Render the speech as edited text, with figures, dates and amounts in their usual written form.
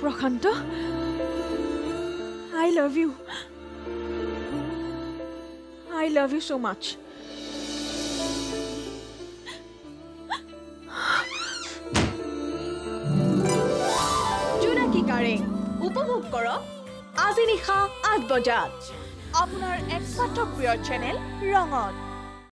Prashanta I love you so much জোনাকী কাৰেং উপভোগ কৰক আজি নিশা ৮ বজাত আপোনাৰ একমাত্ৰ প্ৰিয় চেনেল ৰঙত